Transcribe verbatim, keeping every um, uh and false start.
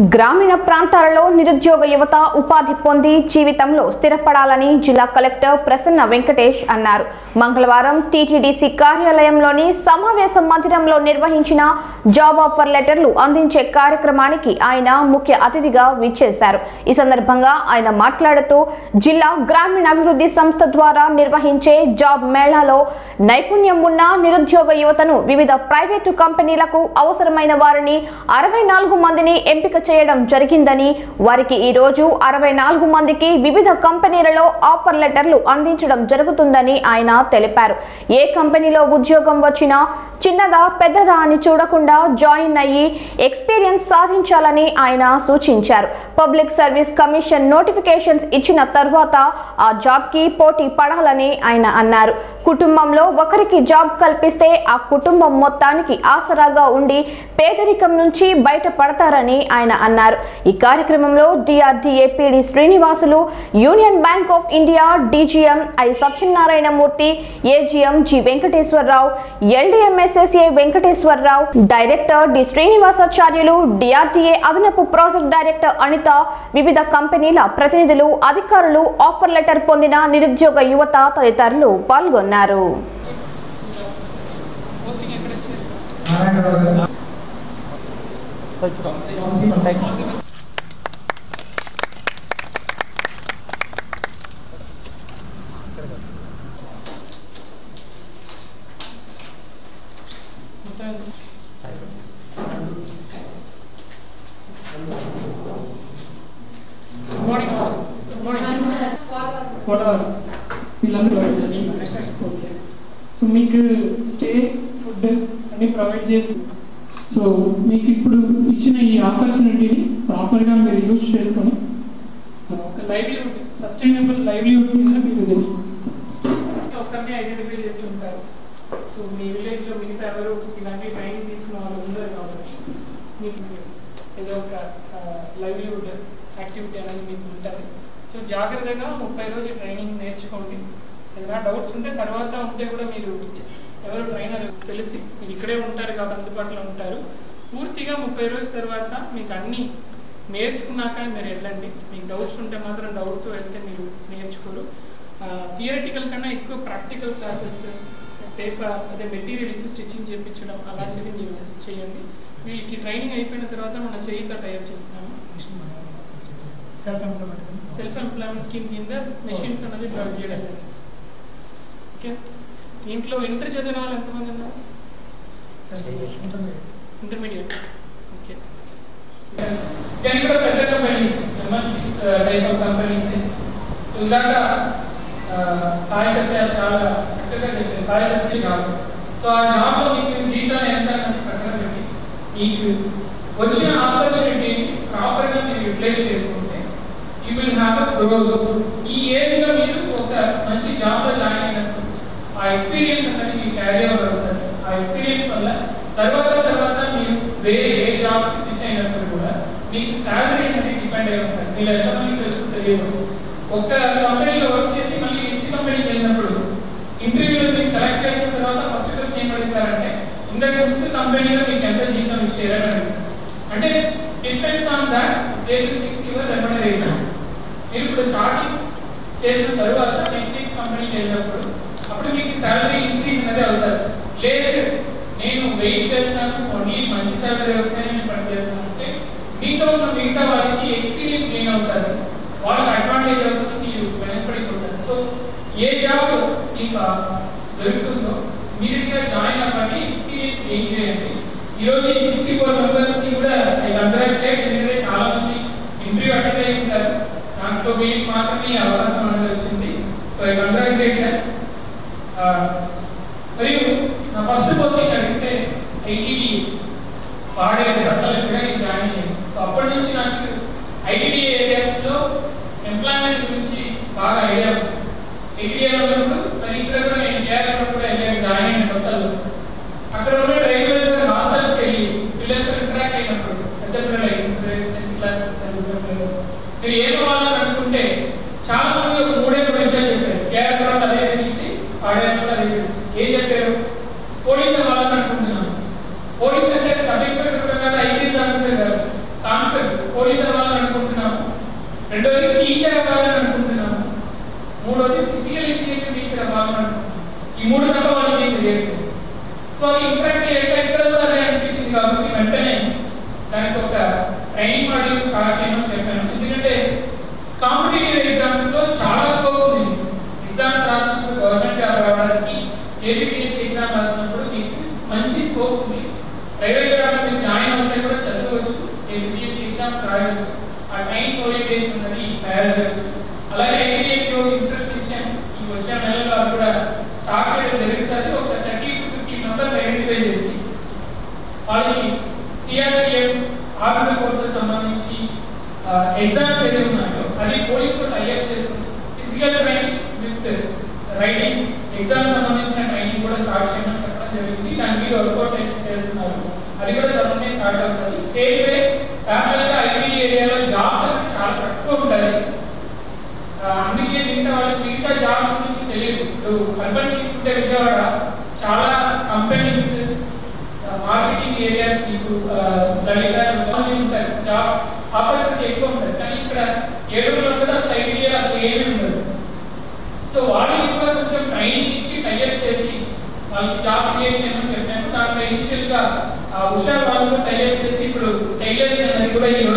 గ్రామీణ ప్రాంతాలలో నిరుద్యోగ యువత ఉపాధి పొంది జీవితంలో స్థిరపడాలని జిల్లా కలెక్టర్ ప్రసన్న వెంకటేష్ అన్నారు. మంగళవారం టీటీడీసీ కార్యాలయంలోని సమావేశ మందిరంలో నిర్వహించిన జాబ్ ఆఫర్ లెటర్లు అందించే కార్యక్రమానికి ఆయన ముఖ్య అతిథిగా విచ్చేశారు. ఈ సందర్భంగా ఆయన మాట్లాడుతూ జిల్లా గ్రామీణాభివృద్ధి సంస్థ ద్వారా నిర్వహించే జాబ్ మేళాలో నైపుణ్యం ఉన్న నిరుద్యోగ యువతను వివిధ ప్రైవేటు కంపెనీలకు అవసరమైన వారిని అరవై నాలుగు మందిని ఎంపిక చేయడం జరిగిందని, వారికి ఈ రోజు అరవై నాలుగు మందికి వివిధ కంపెనీలలో ఆఫర్ లెటర్లు అందించడం జరుగుతుందని ఆయన తెలిపారు. ఏ కంపెనీలో ఉద్యోగం వచ్చినా చిన్నదా పెద్దదా అని చూడకుండా జాయిన్ అయ్యి ఎక్స్పీరియన్స్ సాధించాలని ఆయన సూచించారు. పబ్లిక్ సర్వీస్ కమిషన్ నోటిఫికేషన్స్ ఇచ్చిన తర్వాత ఆ జాబ్ కి పోటీ పడాలని ఆయన అన్నారు. కుటుంబంలో ఒకరికి జాబ్ కల్పిస్తే ఆ కుటుంబం మొత్తానికి ఆసరాగా ఉండి పేదరికం నుంచి బయటపడతారని ఆయన అన్నారు. ఈ కార్యక్రమంలో DRDA PD Srinivasulu, Union Bank of India DGM I Satyanarayana Murthy, AGM G Venkateswara Rao, ఎల్డీఎంఎస్ఎస్ఏ Venkateswara Rao, director D Srinivasacharyulu, DRDA అదనపు ప్రాజెక్ట్ డైరెక్టర్ అనిత, వివిధ కంపెనీల ప్రతినిధులు, అధికారులు, ఆఫర్ లెటర్ పొందిన నిరుద్యోగ యువత తదితరులు పాల్గొన్నారు. సో మీకు స్టే ఫుడ్ అన్ని ప్రొవైడ్ చేసి, సో మీకు ఇప్పుడు ఇచ్చిన ఈ ఆపర్చునిటీని ప్రాపర్గా మీరు యూజ్ చేసుకొని ఒక లైవ్లీహుడ్ సస్టైనబుల్ లైవ్లీహుడ్ కింద మీరు ఒక్కరిని ఐడెంటిఫై చేసి ఉంటారు. సో మీ విలేజ్లో మిగతా ఎవరు ఇలాంటి ట్రైనింగ్ తీసుకున్న వాళ్ళు ఉండరు కాబట్టి మీకు ఏదో ఒక లైవ్లీహుడ్ యాక్టివిటీ అనేది మీకు ఉంటుంది. సో జాగ్రత్తగా ముప్పై రోజులు ట్రైనింగ్ నేర్చుకోండి. ఏదైనా డౌట్స్ ఉంటే తర్వాత ఉంటే కూడా మీరు ఎవరు ట్రైనర్ తెలిసి మీరు ఇక్కడే ఉంటారు కాబట్టి అందుబాటులో ఉంటారు. పూర్తిగా ముప్పై రోజుల తర్వాత మీకు అన్నీ నేర్చుకున్నాక మీరు వెళ్ళండి. మీకు డౌట్స్ ఉంటే మాత్రం డౌట్తో వెళ్తే మీరు నేర్చుకోరు. థియరిటికల్ కన్నా ఎక్కువ ప్రాక్టికల్ క్లాసెస్, పేపర్ అదే మెటీరియల్ ఇచ్చి స్టిచ్చింగ్ చేయించడం అలాంటివి మీరు చేయండి. వీళ్ళకి ట్రైనింగ్ అయిపోయిన తర్వాత మనం చేయితో తయారు చేస్తున్నాము. Self employment self employment scheme కింద మెషిన్స్ అనేది ప్రొవైడ్ చేయడం. ఓకే, దీంట్లో ఇంటర్ చదివిన వాళ్ళు ఎంతమంది ఉన్నారు? ఇంటర్మీడియట్. ఓకే, కానీ కూడా పెద్ద కంపెనీస్ టైప్ ఆఫ్ కంపెనీస్ ఇందాక సాయి సత్య చాలా చక్కగా చెప్పారు. సాయి సత్య జాబ్. సో ఆ జాబ్లో మీకు జీతం ఎంత పక్కన పెట్టి మీకు వచ్చిన ఆపర్చునిటీ ప్రాపర్గా మీరు యూటిలైజ్ చేసుకుంటే you will have a growth. ఈ ఏజ్లో మీరు ఒక మంచి జాబ్లో జాయిన్ అయినప్పుడు ఆ ఎక్స్పీరియన్స్ అనేది మీకు క్యారీ ఓవర్ అవుతుంది. ఆ ఎక్స్పీరియన్స్ వల్ల తర్వాత తర్వాత మీరు వేరే ఏ జాబ్ స్విచ్ అయినప్పుడు కూడా మీకు శాలరీ అనేది డిపెండ్ అయి ఉంటుంది. మీరు ఎంతమందికి తెలుసు తెలియదు. ఒక్క కంపెనీలో వర్క్ చేసి మళ్ళీ నెక్స్ట్ కంపెనీకి వెళ్ళినప్పుడు ఇంటర్వ్యూలో మీకు సెలెక్ట్ చేసిన తర్వాత ఫస్ట్ క్వశ్చన్ ఏం అడుగుతారంటే ఇంతకు ముందు కంపెనీలో మీకు ఎంత జీతం ఇచ్చారని అడుగుతారు. అంటే depends on that they will fix your remuneration. మీరు ఇప్పుడు స్టార్టింగ్ చేసిన తర్వాత నెక్స్ట్ కంపెనీకి వెళ్ళినప్పుడు అప్పుడు మీకు శాలరీ ఇంక్రీజ్ అనేది అవుతుంది. లేదు నేను వెయిట్ చేస్తాను ఓన్లీ మంచి శాలరీ వస్తాయని నేను పని చేస్తాను అంటే మీతో ఉన్న మిగతా వాళ్ళకి ఎక్స్పీరియన్స్ గెయిన్ అవుతారు, వాళ్ళకి అడ్వాంటేజ్ అవుతుంది, వెనకబడిపోతారు. సో ఏ జాబ్ మీకు దొరుకుతుందో ఇమీడియట్గా జాయిన్ అవ్వండి, ఎక్స్పీరియన్స్ గెయిన్ చేయండి. ఈరోజు ఈ సిక్స్టీ ఫోర్ మెంబర్స్కి కూడా కంగ్రాచులేట్. ఎందుకంటే చాలా మంది ఇంటర్వ్యూ అటెండ్ అయి ఉంటారు, దాంట్లో వీళ్ళకి మాత్రమే అవకాశం అనేది వచ్చింది. So I congratulate. మరియు నా ఫస్ట్ పోస్టింగ్ అడిగితే ఐటీడీ వాడే చట్టాలుగా నేను జాయిన్ అయ్యాను. సో అప్పటి నుంచి నాకు ఐటీడీ ఏరియాస్లో ఎంప్లాయ్మెంట్ గురించి బాగా ఐడియా ఉంది. ఐటీడీలో ఉన్నప్పుడు మరి ఇక్కడ కూడా నేను కేరళలో కూడా వెళ్ళాను జాయిన్ అయిన కొత్తలో. అక్కడ ఉన్న రైల్వేలో మాస్టర్స్కి వెళ్ళి పిల్లలతో ఇంటరాక్ట్ అయినప్పుడు పెద్ద పిల్లలు టెన్త్ క్లాస్ చదువుతున్నారు మీరు ఏం కావాలని అనుకుంటే చాలా మంది ఒక మూడే మూడు విషయాలు చెప్పారు. కేరళలో అదే జరిగింది, ఆడేలో అదే ఏం చెప్పారు? పోలీస్ అవ్వాలని అనుకుంటున్నాను. పోలీస్ అంటే సబ్ ఇన్స్పెక్టర్ కదా, ఐపీఎస్ ఆఫీసర్ కాదు, కానిస్టేబుల్. పోలీస్ అవ్వాలని అనుకుంటున్నాము, రెండోది టీచర్ అవ్వాలని అనుకుంటున్నాము, మూడోది ఫిజికల్ ఎడ్యుకేషన్ టీచర్ అవ్వాలని అనుకుంటున్నాము. ఈ మూడు తప్ప వాళ్ళకి ఏం తెలియదు. సో అది ఇంపాక్ట్ ఎక్కడ కూడా అదే అనిపించింది కాబట్టి వెంటనే దానికి ఒక ట్రైనింగ్ మాడ్యూల్ స్టార్ట్ చేయమని చెప్పాను. ఎందుకంటే కాంపిటేటివ్ ఎగ్జామ్స్ లో చాలా స్కోప్ ఉంది. ఎగ్జామ్స్ రాసినప్పుడు గవర్నమెంట్ జాబ్ రావడానికి, ఏపీపీఎస్సీ ఎగ్జామ్ రాసినప్పుడు మీకు మంచి స్కోప్ ఉంది. ప్రైవేట్ జాబ్లో మీరు జాయిన్ అవుతే కూడా చదవచ్చు, ఏపీపీఎస్సీ ఎగ్జామ్స్ రాయవచ్చు, ఆ ట్రైనింగ్ ఓరియంటేషన్ ఉన్నది తయారు చేయవచ్చు. అలాగే ఐటీఐలో ఇన్స్ట్రక్షన్ ఇచ్చాను, ఈ వచ్చే నెలలో అది కూడా స్టార్ట్ చేయడం జరుగుతుంది. ఒక thirty to fifty members identify చేసి వాళ్ళకి సిఆర్పిఎఫ్ ఆర్మీ కోర్సెస్ సంబంధించి ఎగ్జామ్స్ ఏదైతే ఉన్నాయో అది పోలీస్ తో టైఅప్ చేసుకుని physical training with writing exams సంబంధించిన ట్రైనింగ్ కూడా స్టార్ట్ చేయమని చెప్పడం జరిగింది. దాని మీద వర్కౌట్ చేస్తున్నారు, అది కూడా త్వరనే స్టార్ట్ అవుతుంది. సేమ్ వే ప్యారల్ గా ఐటీ ఏరియాలో జాబ్స్ అనేది చాలా తక్కువ ఉంటుంది. అందుకే మిగతా వాళ్ళకి మిగతా జాబ్స్ గురించి తెలియదు. ఇప్పుడు అర్బన్ తీసుకుంటే విజయవాడ చాలా కంపెనీస్ మార్కెటింగ్ ఏరియాస్ మీకు లలిత ఉంటాయి, జాబ్స్ ఆపర్చునిటీ ఎక్కువ ఉంటుంది. కానీ ఇక్కడ ఏడుగురు ఉంటుంది, అసలు ఐటీఐ అసలు ఏమీ ఉండదు. సో వాళ్ళకి కూడా కొంచెం ట్రైనింగ్ ఇచ్చి టైఅప్ చేసి వాళ్ళకి జాబ్ క్రియేషన్ ఏమని చెప్పాను. దాంట్లో ఇనిషియల్ గా ఉషా వాళ్ళతో టైఅప్ చేసి ఇప్పుడు టైలరింగ్ అనేది కూడా ఈ